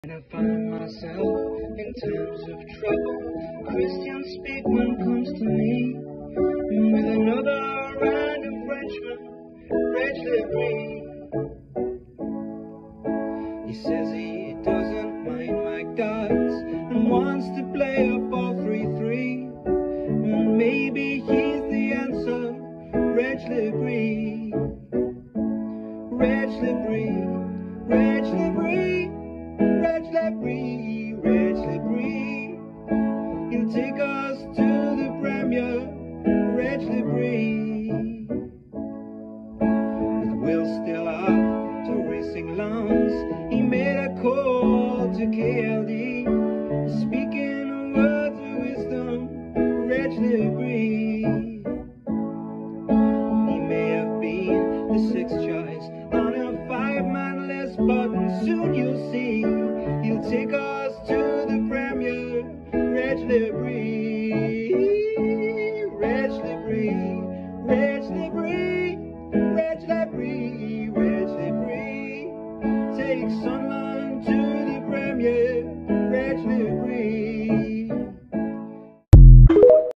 When I find myself in times of trouble, Christian Speakman comes to me with another round of Frenchman, French He says he doesn't mind my guts and wants to play a 4-3-3. And maybe he's the answer, Reg Lebris. Reg Lebris, Reg Lebris. Reg Lebris, Reg Lebris, he'll take us to the Premier, Reg Lebris. With Will still up to racing lawns, he made a call to KLD, speaking words of wisdom, Reg Lebris. He may have been the sixth choice on a 5-man list, but soon you'll see he'll take